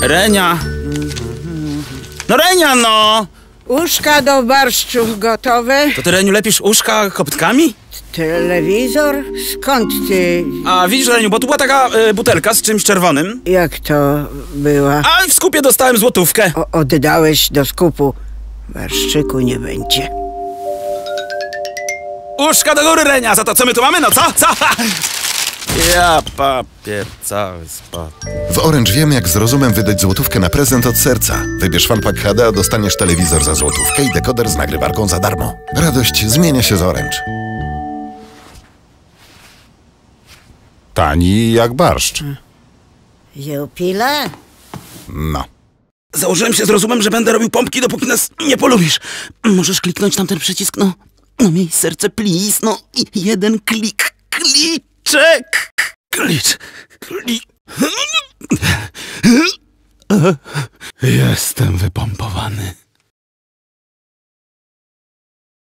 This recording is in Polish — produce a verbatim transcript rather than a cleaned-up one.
Renia. No Renia, no! Uszka do barszczów gotowe. To ty, Reniu, lepisz uszka koptkami? Telewizor? Skąd ty? A widzisz, Reniu, bo tu była taka y, butelka z czymś czerwonym. Jak to była? A w skupie dostałem złotówkę. O, oddałeś do skupu. Barszczyku nie będzie. Uszka do góry, Renia, za to co my tu mamy, no co? Co? Ja papier cały spadł. W Orange wiemy, jak z rozumem wydać złotówkę na prezent od serca. Wybierz Funpack H D, a dostaniesz telewizor za złotówkę i dekoder z nagrywarką za darmo. Radość zmienia się z Orange. Tani jak barszcz. Jupile? No. Założyłem się z rozumem, że będę robił pompki, dopóki nas nie polubisz. Możesz kliknąć tam ten przycisk, no. No miej serce, please, no. I jeden klik. Kliczek. Klicz. Klicz. Jestem wypompowany.